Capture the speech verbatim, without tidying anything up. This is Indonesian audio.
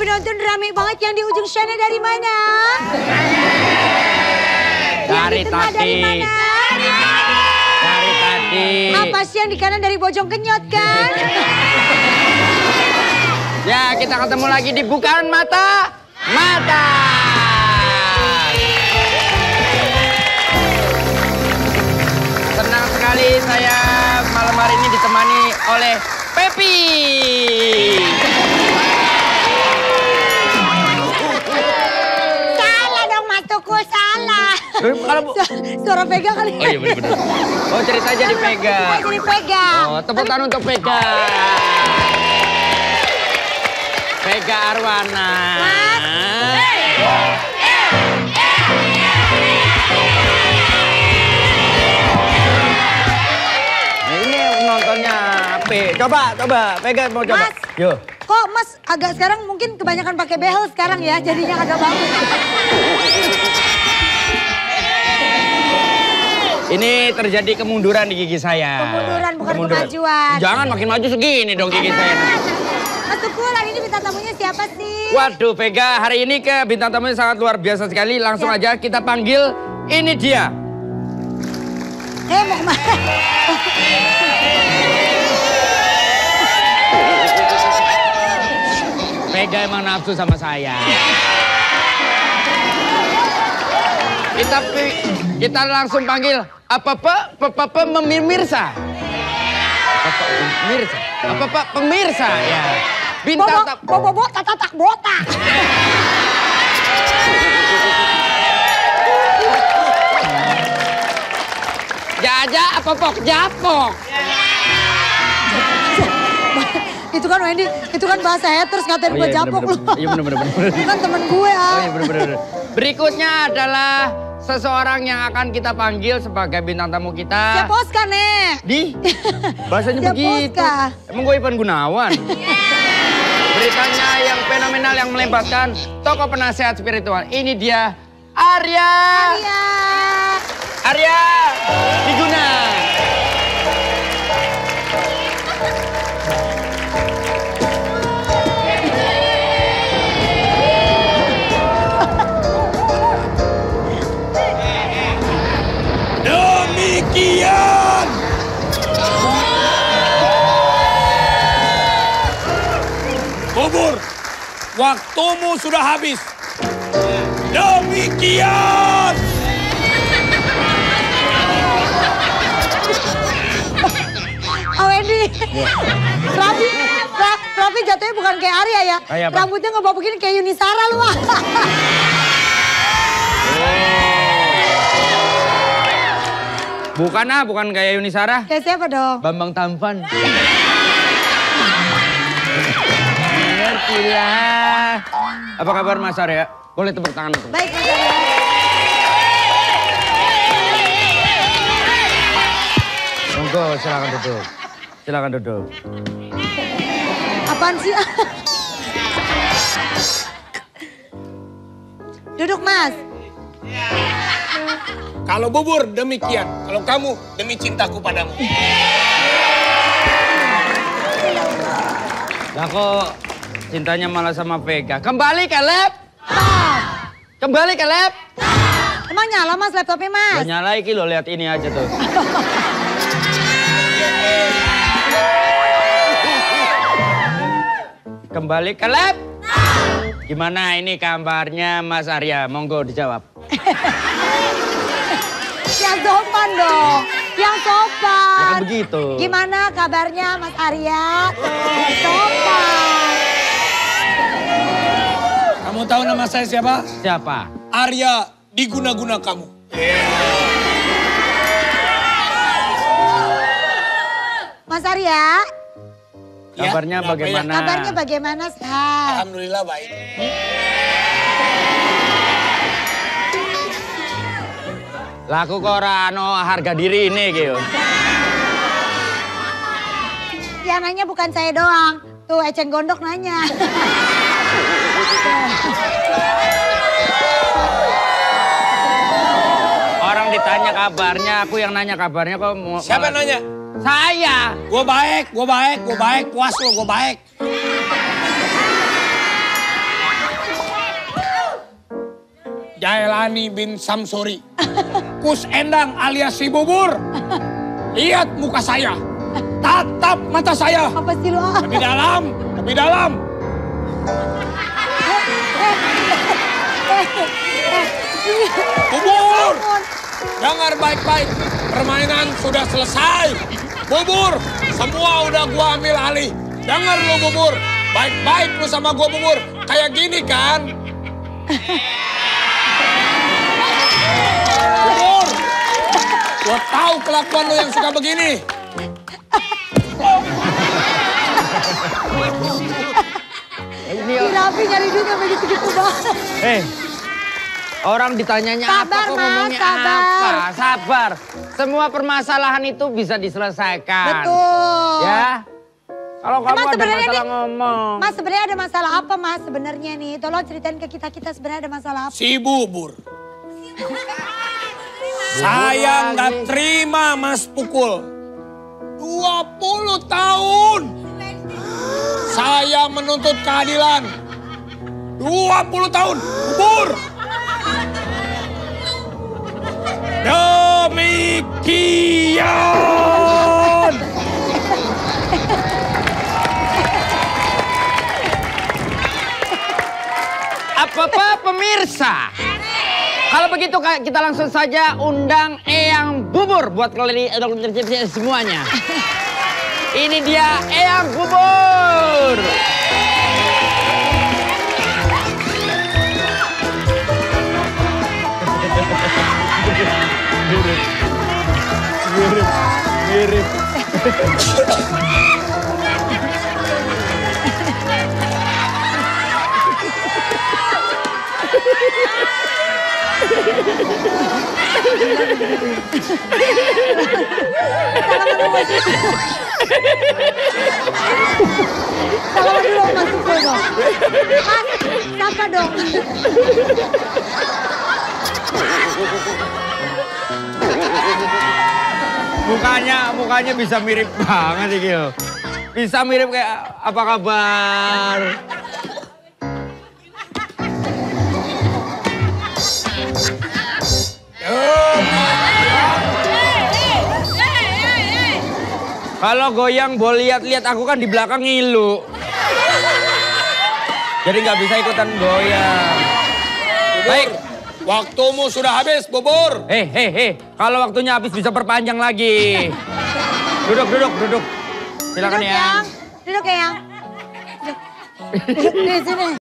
penonton rame banget yang di ujung sana dari mana? Dari tadi. Dari mana? Dari tadi. Apa sih yang di kanan dari bojong kenyot kan? Ya, kita ketemu lagi di Bukaan Mata Mata. Senang sekali saya malam hari ini ditemani oleh Pepi. Salah dong matuku, salah. Kalau Bu... Suara Vega kali. Oh iya benar-benar. Oh cerita jadi Vega. Oh jadi Vega. Oh tepuk tangan untuk Vega. Vega Arwana. Mas. Nah, ini penontonnya P. Coba, coba. Vega mau coba. Mas. Yuk. Kok Mas agak sekarang mungkin kebanyakan pakai behel sekarang ya, jadinya agak bagus. Ini terjadi kemunduran di gigi saya. Kemunduran bukan kemunduran. kemajuan. Jangan makin maju segini dong gigi saya. Mas Tukul, hari ini bintang tamunya siapa sih? Waduh, Vega, hari ini ke bintang tamunya sangat luar biasa sekali. Langsung ya. aja kita panggil, ini dia. Eh, mau kemana? Vega emang nafsu sama saya. Kita kita langsung panggil apa-apa, apa-apa memirsa. Apa pemirsa? Apa-apa pemirsa ya. Bintang tak bobo botak tatak botak. Jaja apa pok japok. Itu kan Wendy, itu kan bahasa haters ngatain Oh, gue iya, japok bener, lu. bener, iya bener bener bener. Itu kan temen gue ah. Oh iya bener bener. Berikutnya adalah seseorang yang akan kita panggil sebagai bintang tamu kita. Siapa Oscar nih? Di? Bahasanya Siapa begitu. Oscar? Emang gue Ivan Gunawan. Beritanya yang fenomenal yang melibatkan tokoh penasehat spiritual. Ini dia Arya. Arya. Arya Diguna. Demikian. Bubur, waktumu sudah habis. Demikian. Oh Wendy. Raffi, Ra- Raffi jatuhnya bukan kayak Arya ya. Kayak apa? Rambutnya nggak bawa begini kayak Yuni Sara lu ah. Bukan ah, bukan kayak Yuni Sara. Kayak siapa dong? Bambang Tampan. Ngertilah. Apa kabar Mas Arya? Boleh tepuk tangan untuk. Baik Mas Arya. Monggo, silakan duduk. Silakan duduk. Apaan sih? Duduk Mas. Kalau Bubur demikian, kalau kamu demi cintaku padamu. Lah kok cintanya malah sama Vega. Kembali ke lab. Ah. Kembali ke lab. Emang nyala Mas laptopnya Mas? Gak nyala iki lo, lihat ini aja tuh. Kembali ke lab. Gimana ini kabarnya Mas Arya? Monggo dijawab. Yang sopan dong. Yang sopan. Ya kan begitu. Gimana kabarnya Mas Arya? Tuh, sopan. Kamu tahu nama saya siapa? Siapa? Arya Diguna-guna kamu. Mas Arya, Ya, Kabarnya kenapa ya? bagaimana? kabarnya bagaimana sehat? Alhamdulillah baik. Laku kok ora ano harga diri ini gitu. Yang nanya bukan saya doang. Tuh Eceng Gondok nanya. Orang ditanya kabarnya, aku yang nanya kabarnya kok mau. Siapa yang nanya? Saya. Gue baik, gue baik, gue baik. Puas lo, gue baik. Jailani bin Samsuri. Kus Endang alias si Bubur. Lihat muka saya. Tatap mata saya. Apa sih lu? Ah? Lebih dalam, lebih dalam. Bubur, dengar baik-baik. Permainan sudah selesai. Bubur, semua udah gua ambil alih. Dengar lu Bubur, baik-baik lu sama gua Bubur. Kayak gini kan? Bubur, gua tahu kelakuan lu yang suka begini. Si Raffi nyari duit sampai gitu-gitu banget. Eh, orang ditanyanya Sabar, apa kok Mas, ngomongnya sabar. apa? Sabar. Semua permasalahan itu bisa diselesaikan. Betul. Ya. Kalau kamu Mas, ada sebenarnya masalah nih, ngomong. Mas sebenarnya ada masalah apa Mas sebenarnya nih? Tolong ceritain ke kita-kita sebenarnya ada masalah apa? Si Bubur. Saya nggak terima Mas pukul. dua puluh tahun. Saya menuntut keadilan. dua puluh tahun. Bubur. Demikian. Apa-apa pemirsa. Kalau begitu kita langsung saja undang Eyang Bubur buat kalian semuanya. Ini dia Eyang Bubur. Mirip, mirip, mirip. Salaman dulu Mas Supel dong. Mas, sapa dong. Mukanya, mukanya bisa mirip banget sih Gil. Bisa mirip kayak apa kabar? Kalau goyang boleh lihat-lihat aku kan di belakang ngilu. Jadi nggak bisa ikutan goyang. Bubur, Baik. Waktumu sudah habis, Bubur. Hei, hei, hei. Kalau waktunya habis bisa perpanjang lagi. Duduk, duduk, duduk. Silakan Duduk ya. Yang. Duduk ya Yang. Duduk. Duduk di sini.